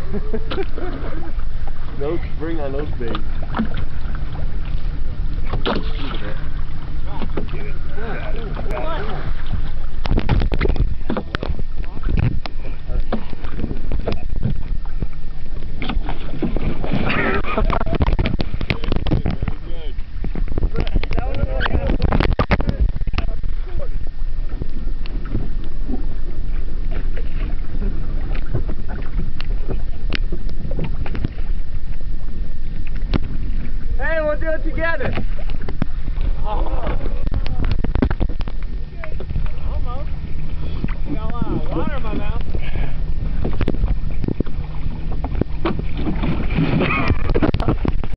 No, bring on those things. Hey, we'll do it together.